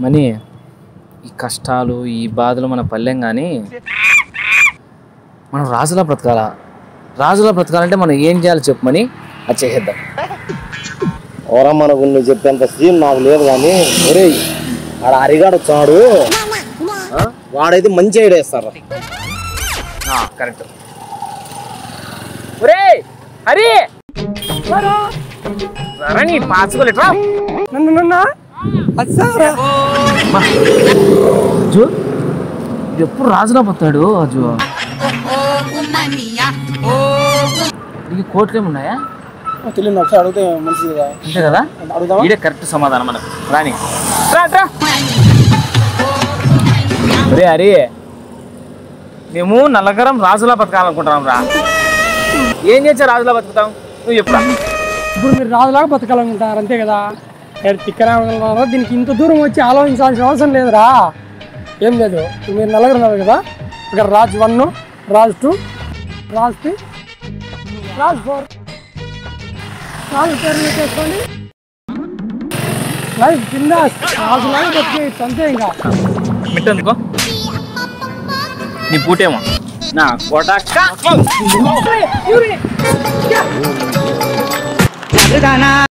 Money ఈ కష్టాలు ఈ బాధలు మన పల్లెం కానీ మనం రాజులా బ్రతకాలంటే మనం ఏం చేయాలో చెప్పమని అది చేసేద్దాం. ఓరా మనకు నువ్వు చెప్పేంత సీన్ నాకు లేదు కానీ ఒరే ఆడ హరిగాడు వచ్చాడు వాడైతే మంచి ఐడియా ఇస్తారు. కరెక్ట్. ఒరే హరి నీ పాచుకోలేట్రా అజ్జు ఎప్పుడు రాజులా పోతాడు. అజ్జు నీకు కోట్లు ఏమున్నాయా? తెలియదు ఒకసారి అడిగితే మంచిది కదా. అంతే కదా, ఇదే కరెక్ట్ సమాధానం మనకు. రాని ఒరే హరి మేము నల్లగరం రాజులా బతకాలనుకుంటున్నాం రా. ఏం చేసా రాజులా బతుకుతాం నువ్వు చెప్పురా. ఇప్పుడు మీరు రాజులాగా బతకాలనుకుంటారు అంతే కదా. తిక్కరా దీనికి ఇంత దూరం వచ్చి ఆలోచించాల్సిన అవసరం లేదురా. ఏం లేదు, మీరు నలుగురు ఉన్నారు కదా, ఇక్కడ రాజు 1, రాజు 2, రాజు 3, రాజు 4 రాజు పేరు చేసుకోండి. లైఫ్ కింద రాజులాగా బతికేయచ్చు అంతే. ఇంకా మిట్టనుకో నీ పూటేమో నా కొడక